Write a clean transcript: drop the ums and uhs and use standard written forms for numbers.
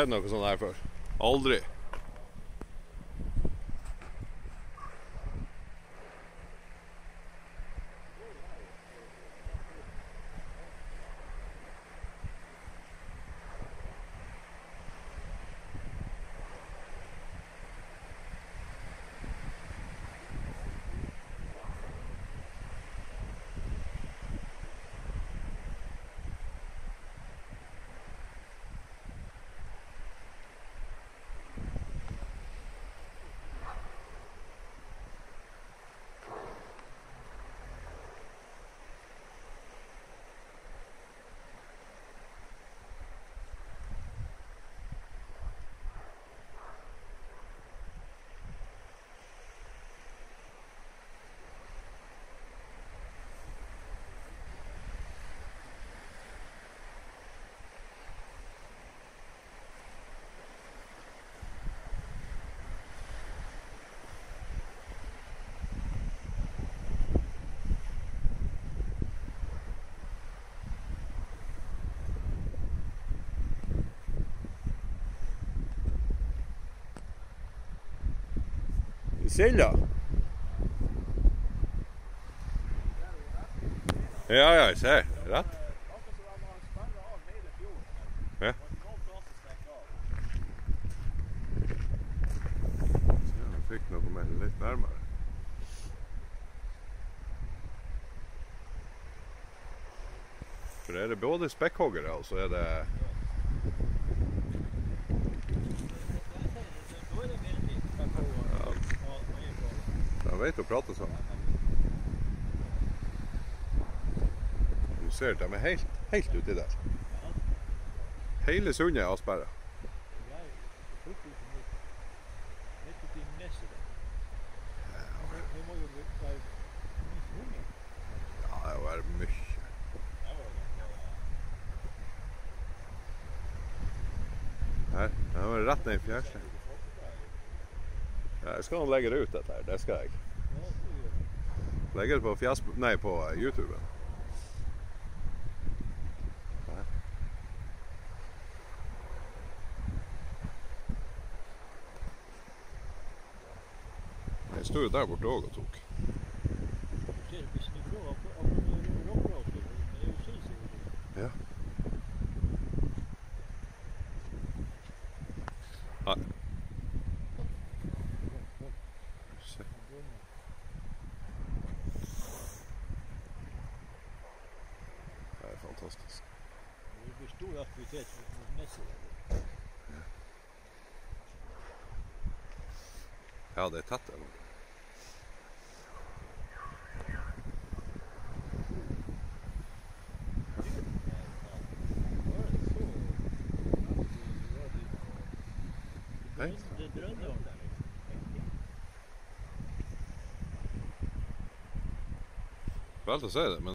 sett noe sånt her før. Aldri. Silda? Ja, jeg ser. Rett. Ja. Jeg fikk noe med litt nærmere. For det er både spekkhoggere, og så er det... Jeg vet å prate sånn. Du ser at de er helt uti der. Hele sundet er avsperret. Ja, det var mye. Her, det var rett ned i fjærslen. Ja, jeg skal legge det ut dette her, det skal jeg. Legger det på på YouTube. Jeg stod jo der borte også og tok. Ja. Nei. Se. Det er fantastisk. Det blir stor aktivitet mot Messi. Ja, det er tett nå. Hei. Vel til å si det, men